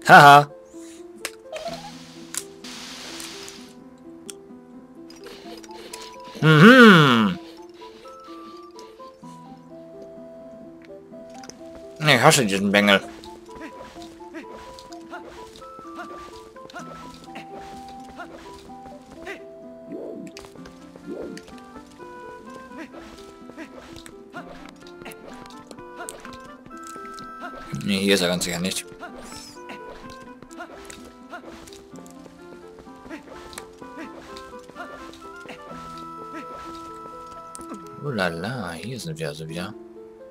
Haha. Mhm. Ich hasse diesen Bengel. Nee, hier ist er ganz sicher nicht. Oh la la, hier sind wir also wieder.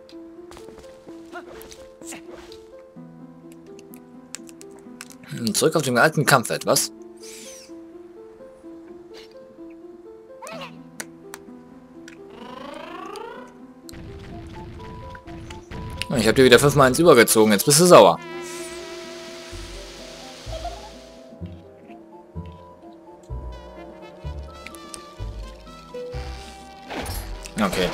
Zurück auf den alten Kampfwert, was? Ich habe dir wieder 5-mal ins übergezogen, jetzt bist du sauer. Okay.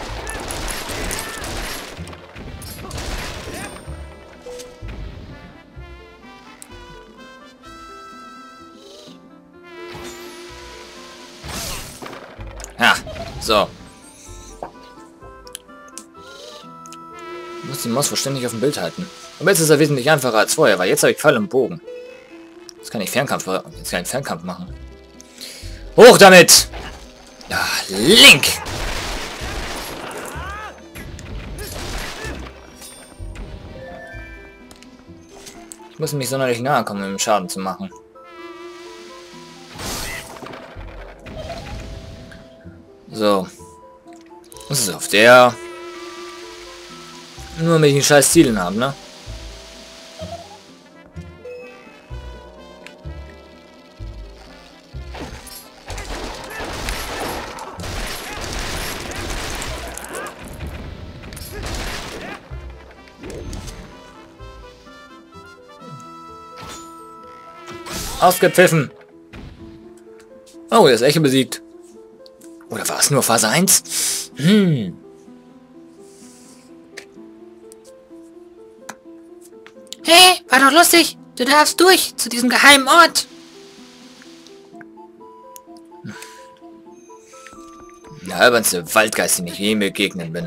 Ja, so. Ich muss die Maus verständlich auf dem Bild halten. Aber jetzt ist er wesentlich einfacher als vorher, weil jetzt habe ich Pfeil und Bogen. Jetzt kann ich Fernkampf machen. Hoch damit! Ja, Link! Ich muss nicht sonderlich nahe kommen, um Schaden zu machen. So. Das ist auf der... Nur mit den scheiß Zielen haben, ne? Ausgepfiffen. Oh, der ist Echo besiegt. Oder war es nur Phase 1? Hey, war doch lustig. Du darfst durch zu diesem geheimen Ort. Der albernste Waldgeist, den ich je begegnet bin.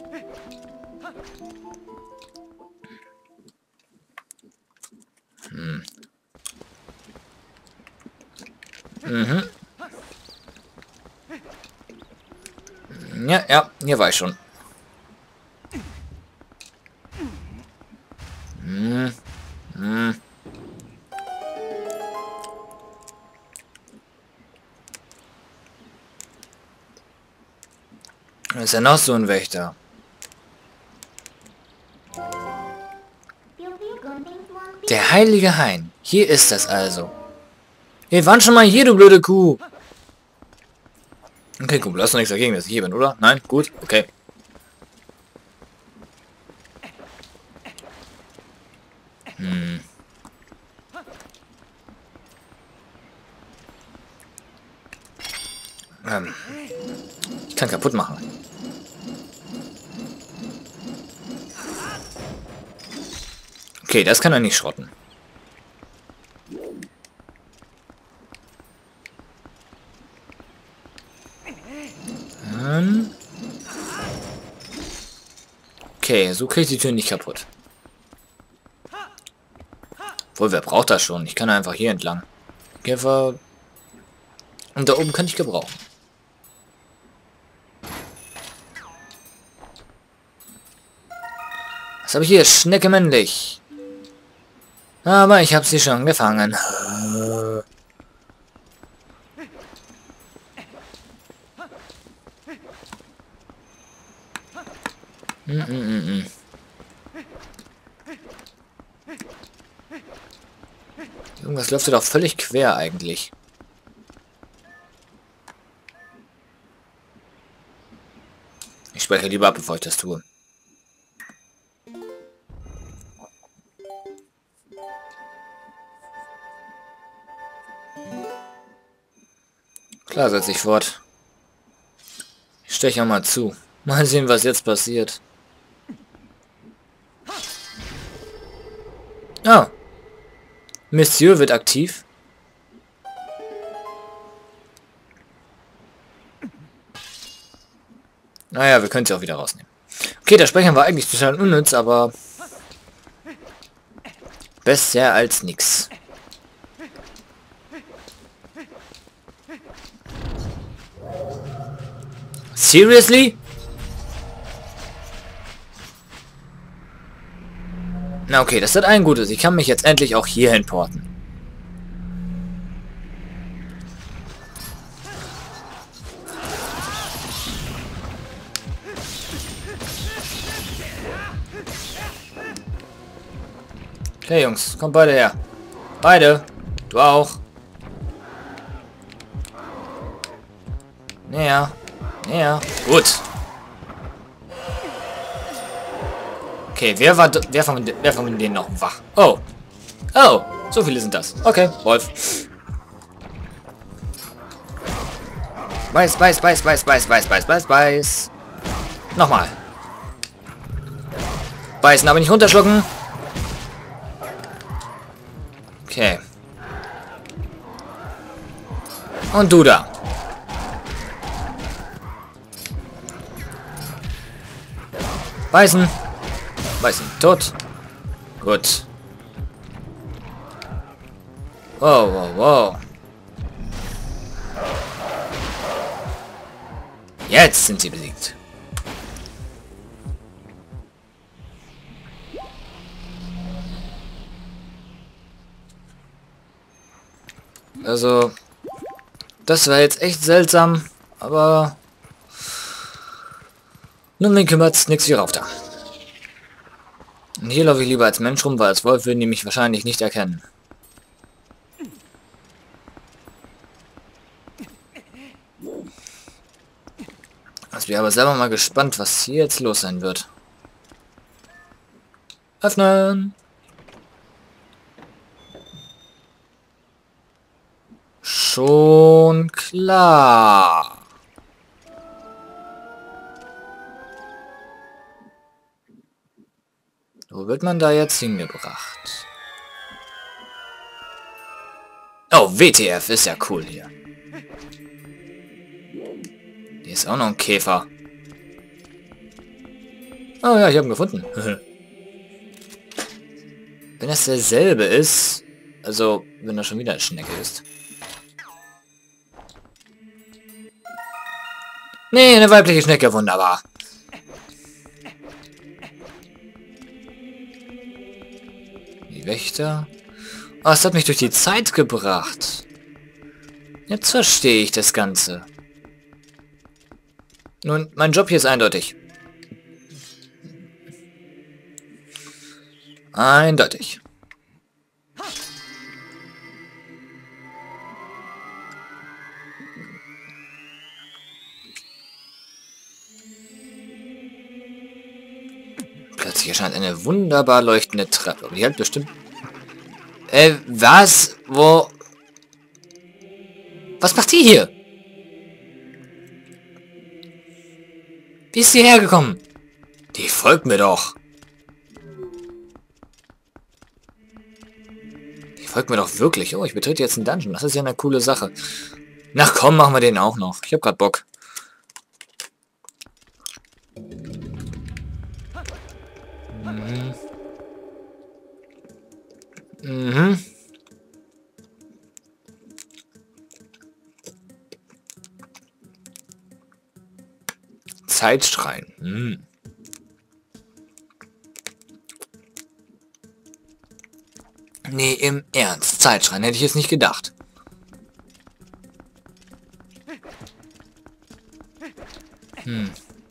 Ja, hier war ich schon. Da ist ja noch so ein Wächter. Der heilige Hain. Hier ist das also. Wir waren schon mal hier, du blöde Kuh. Okay, Kumpel, hast du nichts dagegen, dass ich hier bin, oder? Nein? Gut, okay. Ich kann kaputt machen. Okay, das kann er nicht schrotten. Okay, so kriege ich die Tür nicht kaputt. Obwohl, wer braucht das schon? Ich kann einfach hier entlang. Käfer. Und da oben kann ich gebrauchen. Was habe ich hier? Schnecke männlich. Aber ich habe sie schon gefangen. Irgendwas läuft doch völlig quer eigentlich. Ich speichere lieber ab, bevor ich das tue. Klar, setze ich fort. Ich steche auch mal zu. Mal sehen, was jetzt passiert. Oh. Monsieur wird aktiv. Naja, wir können sie auch wieder rausnehmen. Okay, der Speicher war eigentlich total unnütz, aber besser als nix. Seriously? Na okay, das hat ein Gutes. Ich kann mich jetzt endlich auch hierhin porten. Okay, Jungs, kommt beide her. Beide. Du auch. Näher. Näher. Gut. Okay, wer von denen noch wach? Oh. Oh, so viele sind das. Okay, Wolf. Beiß, beiß, beiß, beiß, beiß, beiß, beiß, beiß, beiß. Nochmal. Beißen, aber nicht runterschlucken. Okay. Und du da. Beißen. Beißen. Tot. Gut. Wow, wow, wow. Jetzt sind sie besiegt. Also, das war jetzt echt seltsam, aber nun, mir kümmert's nichts wie rauf da. Und hier laufe ich lieber als Mensch rum, weil als Wolf würden die mich wahrscheinlich nicht erkennen. Also, ich bin aber selber mal gespannt, was hier jetzt los sein wird. Öffnen! Schon klar. Wo wird man da jetzt hingebracht? Oh, WTF, ist ja cool hier. Hier ist auch noch ein Käfer. Oh ja, ich habe ihn gefunden. Wenn das derselbe ist, also wenn er schon wieder eine Schnecke ist. Nee, eine weibliche Schnecke, wunderbar. Die Wächter. Oh, es hat mich durch die Zeit gebracht. Jetzt verstehe ich das Ganze. Nun, mein Job hier ist eindeutig. Eindeutig. Plötzlich erscheint eine wunderbar leuchtende Treppe. Aber die hält bestimmt... was? Wo? Was macht die hier? Wie ist sie hergekommen? Die folgt mir doch. Die folgt mir doch wirklich. Oh, ich betrete jetzt einen Dungeon. Das ist ja eine coole Sache. Na komm, machen wir den auch noch. Ich hab grad Bock. Mhm. Mhm. Zeitschrein. Hm. Nee, im Ernst. Zeitschrein hätte ich jetzt nicht gedacht. Hm.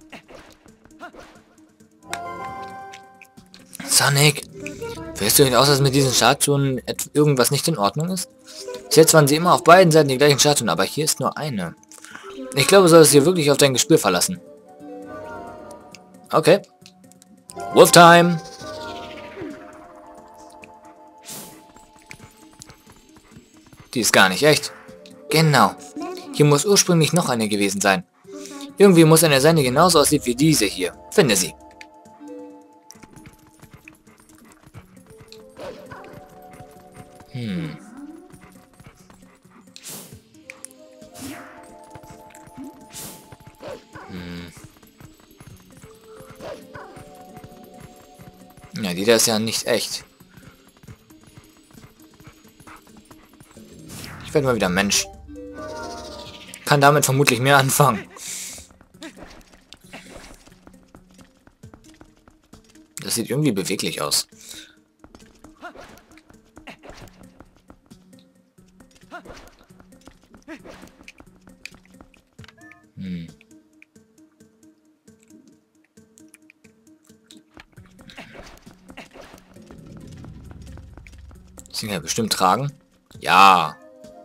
Sonic, fällst du nicht aus, dass mit diesen Statuen irgendwas nicht in Ordnung ist? Bis jetzt waren sie immer auf beiden Seiten die gleichen Statuen, aber hier ist nur eine. Ich glaube, du solltest hier wirklich auf dein Gespür verlassen. Okay. Wolf Time. Die ist gar nicht echt. Genau. Hier muss ursprünglich noch eine gewesen sein. Irgendwie muss eine sein, die genauso aussieht wie diese hier. Finde sie. Hm. Ja, die da ist ja nicht echt. Ich werde mal wieder Mensch. Kann damit vermutlich mehr anfangen. Das sieht irgendwie beweglich aus. Hm. Das kann ja bestimmt tragen. Ja.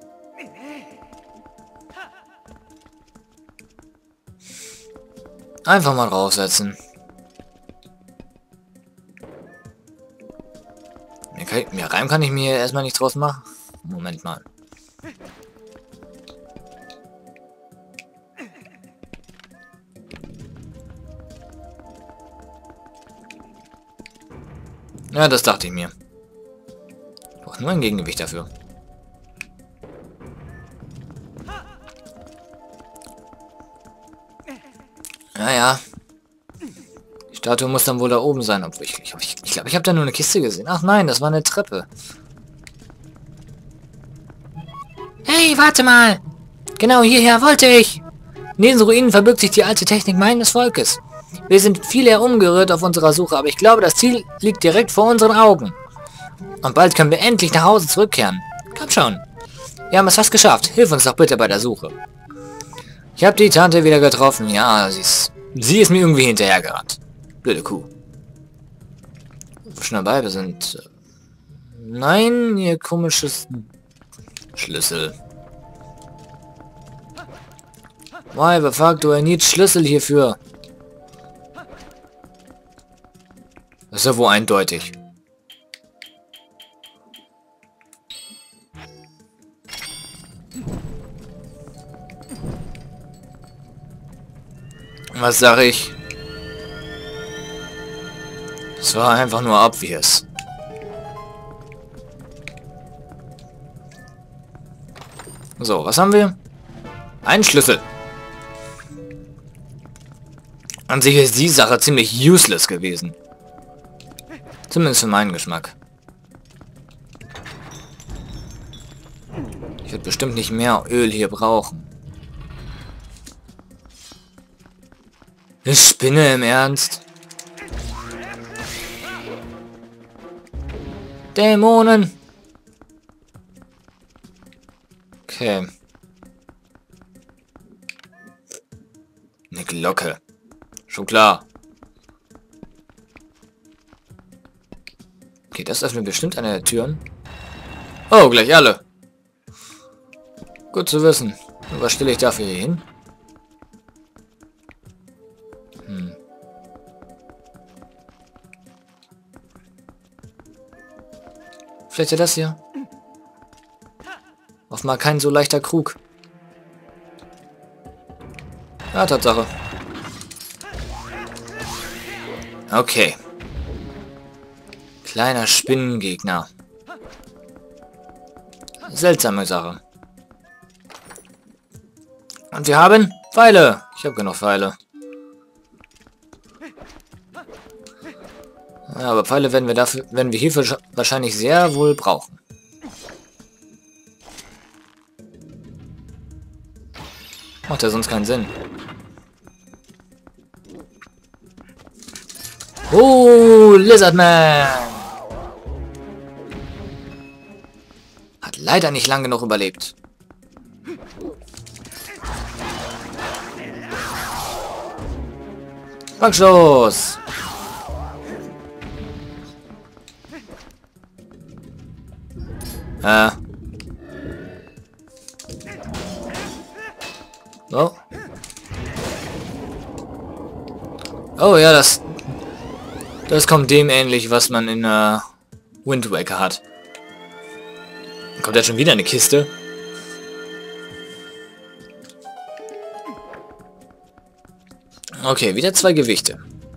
Einfach mal draufsetzen. Mehr Reim kann ich mir erstmal nicht draus machen. Moment mal. Ja, das dachte ich mir. Ich brauche nur ein Gegengewicht dafür. Naja. Die Statue muss dann wohl da oben sein, obwohl ich glaube, ich habe da nur eine Kiste gesehen. Ach nein, das war eine Treppe. Hey, warte mal! Genau hierher wollte ich! In diesen Ruinen verbirgt sich die alte Technik meines Volkes. Wir sind viel herumgeirrt auf unserer Suche, aber ich glaube, das Ziel liegt direkt vor unseren Augen. Und bald können wir endlich nach Hause zurückkehren. Komm schon. Wir haben es fast geschafft. Hilf uns doch bitte bei der Suche. Ich habe die Tante wieder getroffen. Ja, sie ist mir irgendwie hinterhergerannt. Blöde Kuh. Schon dabei, wir sind... Nein, ihr komisches... Schlüssel. Why the fuck do I need Schlüssel hierfür? Das ist ja wohl eindeutig. Was sag ich? Es war einfach nur obvious. So, was haben wir? Ein Schlüssel. An sich ist die Sache ziemlich useless gewesen. Zumindest für meinen Geschmack. Ich werde bestimmt nicht mehr Öl hier brauchen. Eine Spinne im Ernst? Dämonen! Okay. Eine Glocke. Schon klar. Okay, das öffnet bestimmt eine der Türen. Oh, gleich alle. Gut zu wissen. Und was stelle ich dafür hier hin? Vielleicht ja das hier. Offenbar kein so leichter Krug. Ja, Tatsache. Okay. Kleiner Spinnengegner. Seltsame Sache. Und wir haben Pfeile. Ich habe genug Pfeile. Ja, aber Pfeile werden wir hierfür wahrscheinlich sehr wohl brauchen. Macht ja sonst keinen Sinn. Oh, Lizardman! Hat leider nicht lang genug überlebt. Backschuss! Oh. Oh ja, das kommt dem ähnlich, was man in Wind Waker hat. Kommt ja schon wieder eine Kiste. Okay, wieder 2 Gewichte.